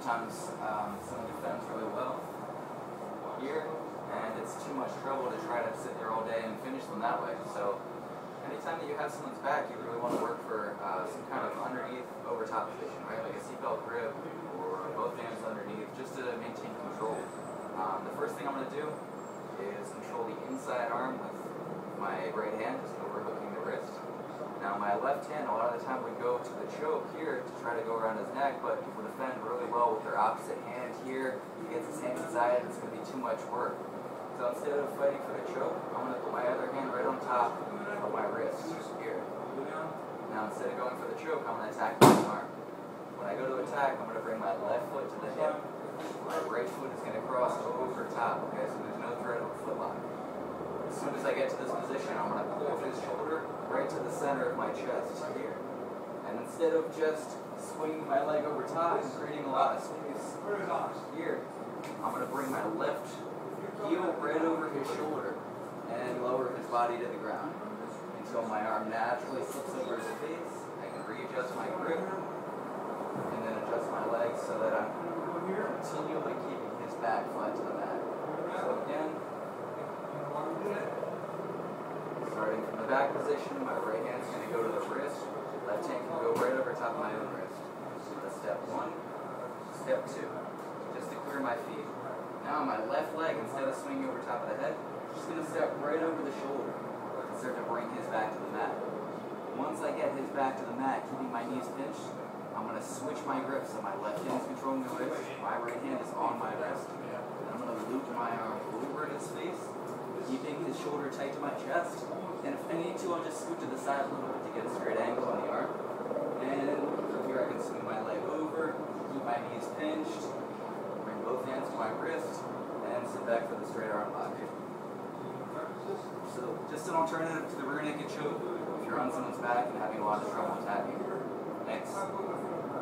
sometimes someone defends really well here, and it's too much trouble to try to sit there all day and finish them that way. So anytime that you have someone's back, you really want to work for some kind of underneath over top position, right? Like a seatbelt grip or both hands underneath, just to maintain control. The first thing I'm going to do is control the inside arm with my right hand, just overhooking the wrist. Now my left hand, a lot of the time, would go to the choke here to try to go around his neck, but people defend really well with their opposite hand here. He gets his hand inside, and it's going to be too much work. So instead of fighting for the choke, I'm going to put my other hand right on top of my wrist here. Now instead of going for the choke, I'm going to attack my arm. When I go to attack, I'm going to bring my left foot to the hip. My right foot is going to cross over top, okay, so there's no threat of a foot lock. As soon as I get to this position, I'm going to pull his shoulder right to the center of my chest here. And instead of just swinging my leg over top and creating a lot of space here, I'm going to bring my left heel right over his shoulder and lower his body to the ground until my arm naturally slips over his face. I can readjust my grip and then adjust my legs so that I'm continually keeping his back flat to the mat. So again, starting from the back position, my right hand is going to go to the wrist, left hand can go right over top of my own wrist. So that's step one. Step two, just to clear my feet. Now my left leg, instead of swinging over top of the head, I'm just going to step right over the shoulder and start to bring his back to the mat. Once I get his back to the mat, keeping my knees pinched, I'm going to switch my grip so my left hand is controlling the wrist, my right hand is on my wrist. And I'm going to loop my arm over his face, keeping his shoulder tight to my chest. And if I need to, I'll just scoot to the side a little bit to get a straight angle on the arm. And from here I can swing my leg over, keep my knees pinched, bring both hands to my wrist, and sit back for the straight arm lock. So just an alternative to the rear naked choke if you're on someone's back and having a lot of trouble attacking. Thanks.